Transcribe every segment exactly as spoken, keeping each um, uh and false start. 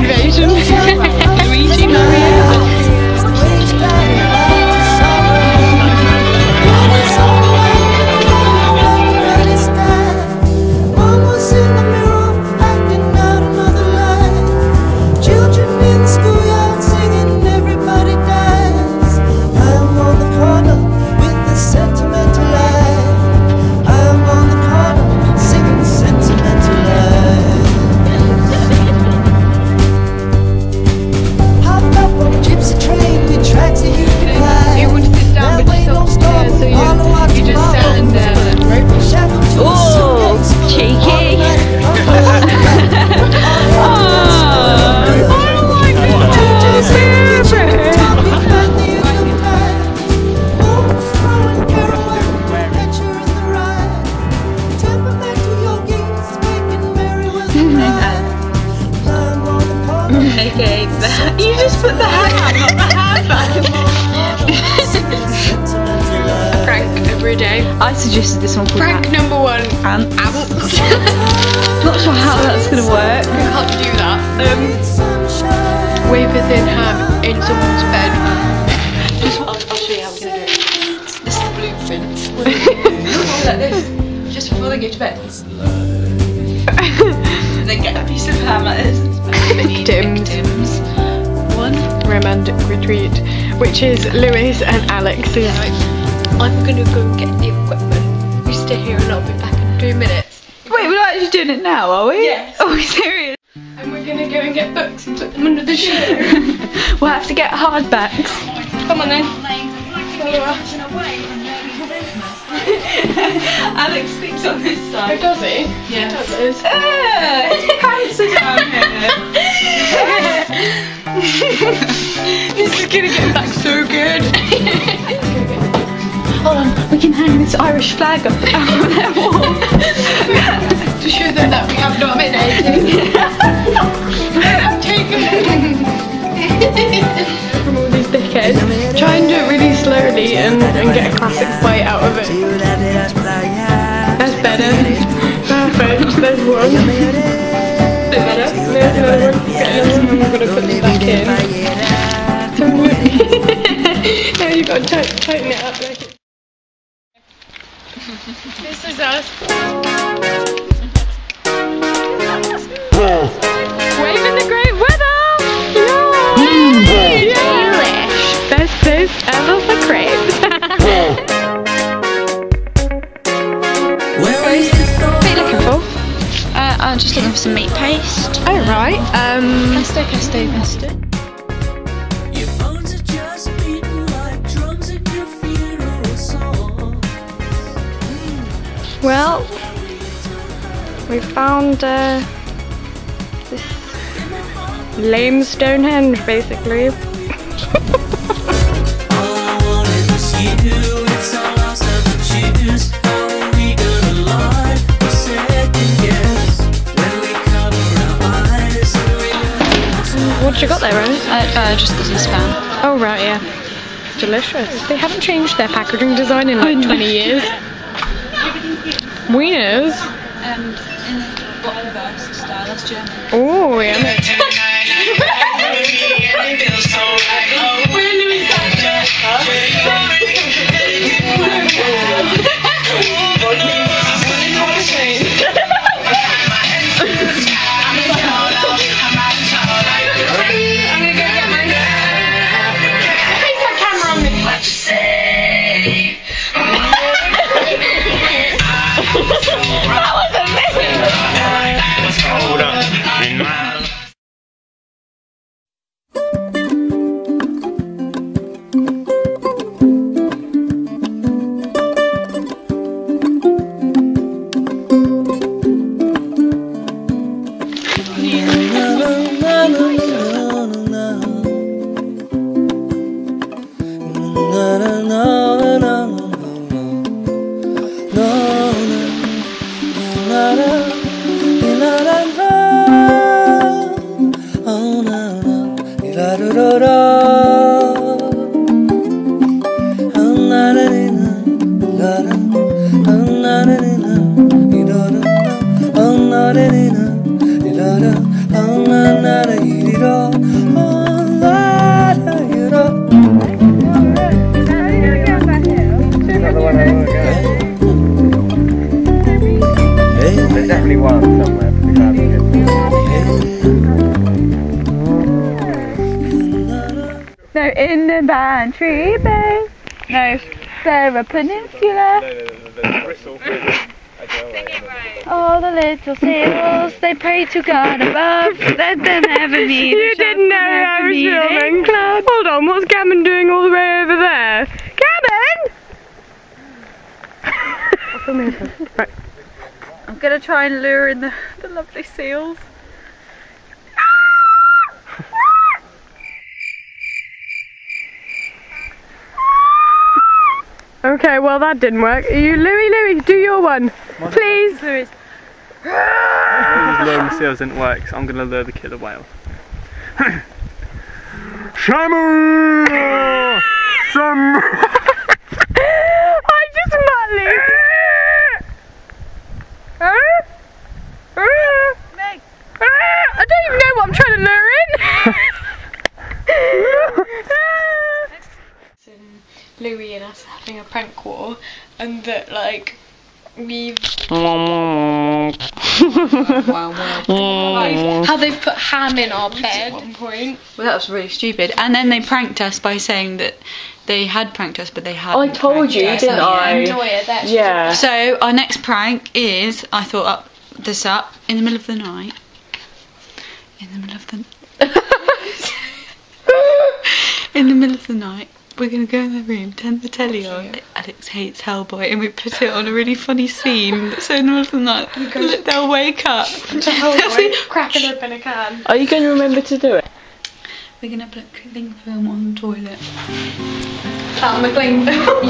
invasion. Luigi Mario. Okay, you just put the hand, not the handbag. Prank every day. I suggested this one called Prank number one. Ants. Ants. Not sure how that's gonna work. We can't do that. Um, wave a thin ham in someone's bed. Just, I'll, I'll show you how we're gonna do it. This is the blueprint. Like this, just before they go to bed. They get a piece of ham like this. Victims. Victims. One romantic retreat, which is Lewis and Alex. So yeah, I'm gonna go get the equipment. You stay here and I'll be back in two minutes. Wait, we're not actually doing it now, are we? Yes. Are we serious? And we're gonna go and get books and put them under the sheet. We'll have to get hardbacks. Come on then. Alex sleeps on this Oh, side. does he? Yeah. Does. Ah, his pants are down here. This is gonna get back so good. Hold on, we can hang this Irish flag up on that wall. To show them that we have dominated. Take from all these dickheads. Try and do it really slowly and, and get a classic bite out of it. That's better. Perfect. There's one. Bit better. There's another one. Get another one. I'm gonna put them back in. Now you've got to tighten, tighten it up like it. This is us. Wave in the great weather! Yay! Delish! Best place ever for crepes. What are you looking for? Uh, I'm just looking for some meat paste. Oh right. Um. Pesto, pesto, pesto. Well, we found uh, this lame Stonehenge, basically. What you got there, Rose? Uh, uh, just got some spam. Oh right, yeah. Delicious. They haven't changed their packaging design in like twenty years. Wieners? Um, in Bratwurst style, that's German. Oh, yeah. That was amazing. There's definitely one somewhere. No, in the Bantry Bay. No, Sarah Peninsula. All the little seals, they pray to God above. Let them ever meet. You didn't know I was filming. Hold on, what's Gammon doing all the way over there? Gammon! Right. I'm gonna try and lure in the, the lovely seals. Okay, well that didn't work. Are you Louie, Louie, do your one. Please. Louis. Luring the seals didn't work, so I'm going to lure the killer whale. Shamu! Shamu! I just madly. Meg. I don't even know what I'm trying to lure in. Louie and us having a prank war, and that like we've like, how they've put ham in our bed at one point. Well, that was really stupid. And then they pranked us by saying that they had pranked us, but they hadn't. I told you, us. didn't I? Enjoy it. That's Yeah. So our next prank is, I thought up this up in the middle of the night. In the middle of the. in the middle of the night. We're going to go in the room, turn the telly on. Alex hates Hellboy, and we put it on a really funny scene. So in the middle of the night, they'll wake up. Hellboy cracking open a can. Are you going to remember to do it? We're going to put cling film on the toilet. That McLean film.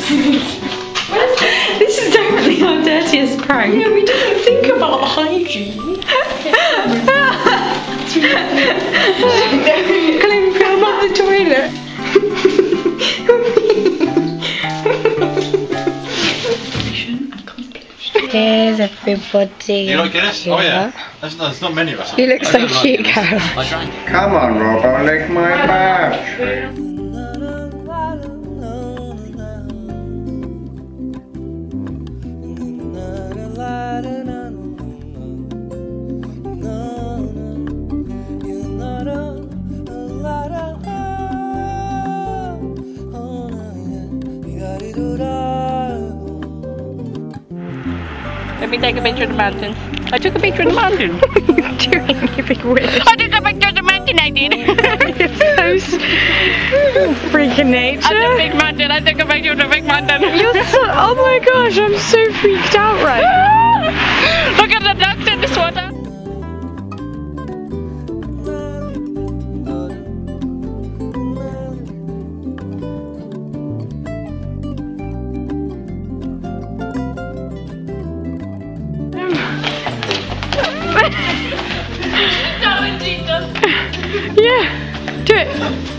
This is definitely our dirtiest prank. Yeah, we didn't think about hygiene. Cling film on the toilet. Mission accomplished. Here's everybody. You like Guinness? Oh yeah. There's, no, there's not many of us. You look I so don't like cute, Guinness. Carol. I drank it. Come on, Rob, I'll lick my battery. Let me take a picture of the mountain. I took a picture of the mountain. You're doing a big wish. I took a picture of the mountain, I did. You're so freaking nature. I took a big mountain, I took a picture of the big mountain. You're so, oh my gosh, I'm so freaked out right now. Look at the ducks in the water. Yeah, do it.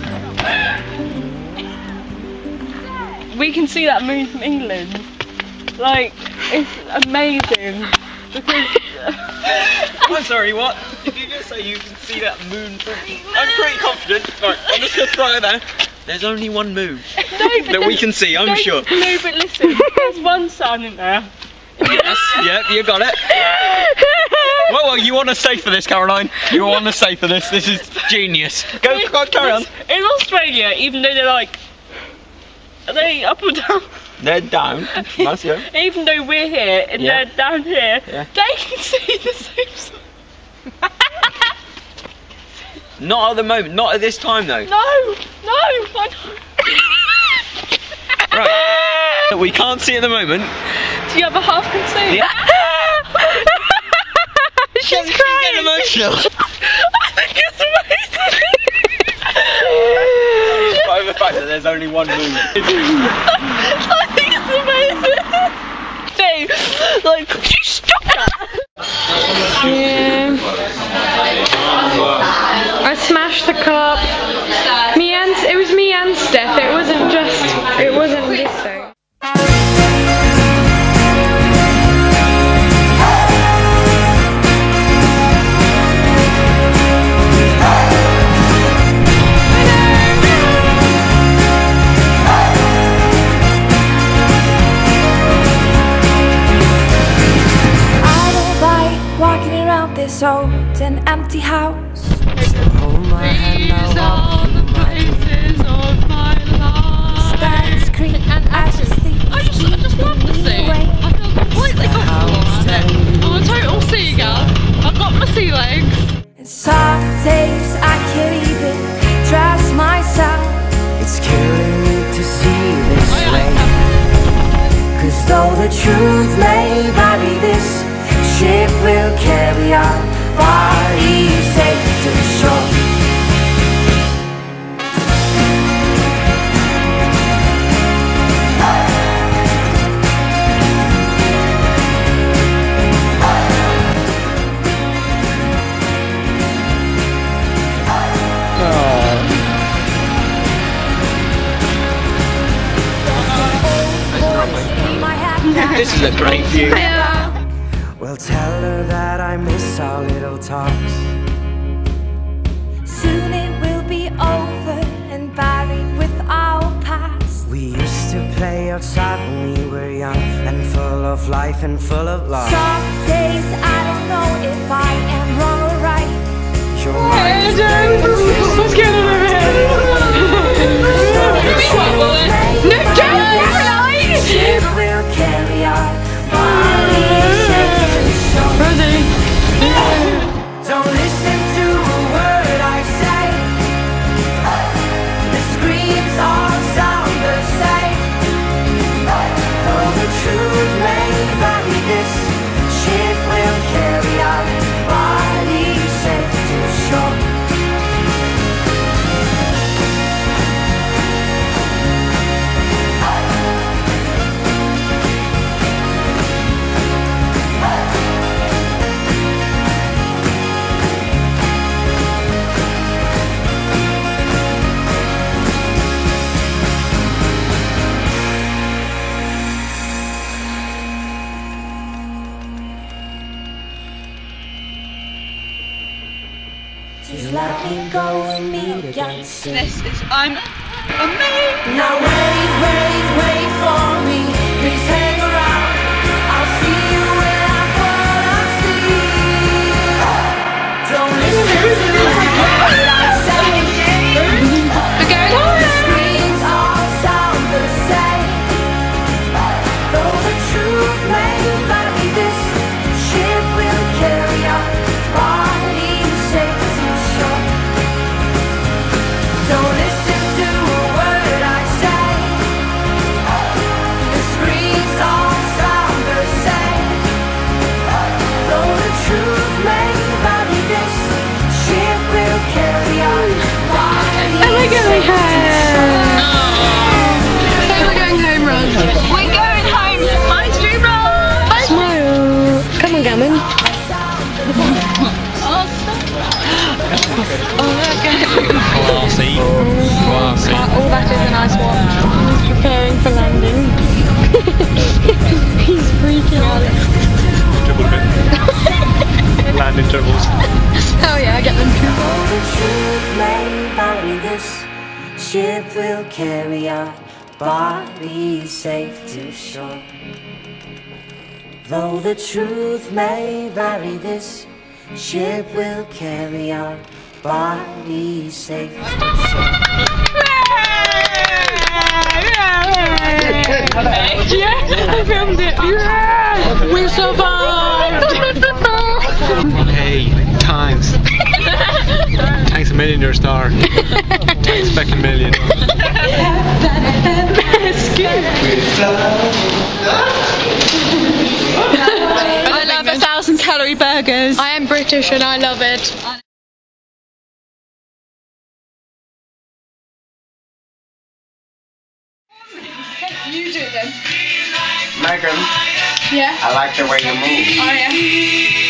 We can see that moon from England. Like, it's amazing. Because I'm sorry, what? Did you just say you can see that moon from... I'm pretty confident. Right, I'm just going to start it there. There's only one moon no, that we can see, I'm no, sure. No, but listen, there's one sun in there. Yes, yeah, you got it. Well, well, you want to stay for this, Caroline. You want to stay for this. This is genius. Go, go carry on. In Australia, even though they're like, are they up or down? They're down. Nice, yeah. Even though we're here and Yeah. they're down here, Yeah. they can see the same sun. Not at the moment. Not at this time, though. No, no, I don't. Right. We can't see at the moment. The other half can see. Yeah. She's She's crying. getting emotional. I think it's amazing. Despite the fact that there's only one moon. I think it's amazing. Dave, like, could you stop that? Yeah. I smashed the cup. Me and it was me and Steph. It wasn't just. It wasn't this thing. These are the places of my life. And actually, I just, I just love the sea. I feel completely comfortable around it. I'm a total seagull. I've got my sea legs. Some days I can't even trust myself. It's killing me to see this Oh, yeah, way. Cause though the truth may vary, this ship will carry our bodies safe to the shore. This is a great view. Well, tell her that I miss our little talks. Soon it will be over and buried with our past. We used to play outside when we were young and full of life and full of love. Some days I don't know if I am wrong or right. Your mind's very What's going on over here? No, Caroline! ship will carry our bodies safe to the shore. Rosie. Don't listen to a word I say. The screams all sound the same. Though the truth may vary, this ship will carry our bodies safe to the shore. Just let me go and meet again soon. This is, I'm amazing. Now wait, wait, wait for me. Please hang around. I'll see you when I fall asleep. Don't listen to the word I say. We're going The home. screams all sound the same. Though the truth may vary, this ship will carry our bodies safe to shore. Don't listen to a word I say. The screams all sound the same. Though the truth may vary, this ship will carry our bodies Am I going safe to home? So we're going home, Ron. We're going home. Bye, Streamroll. Bye. Smile. Come on, Gammon. Classy. Classy. All that is a nice watch. He's preparing for landing. He's freaking out. Dribble a bit. Landing dribbles. Oh yeah, I get them. Though the truth may vary, this ship will carry our bodies safe to shore. Though the truth may vary, this ship will carry our bodies safe to shore. Yeah, I filmed it. Yeah, we survived. Hey, thanks. Thanks a million, you're a star. Expect a million. I love a thousand calorie burgers. I am British and I love it. You do it then. Megan, Yeah. I like the way you move. Oh yeah.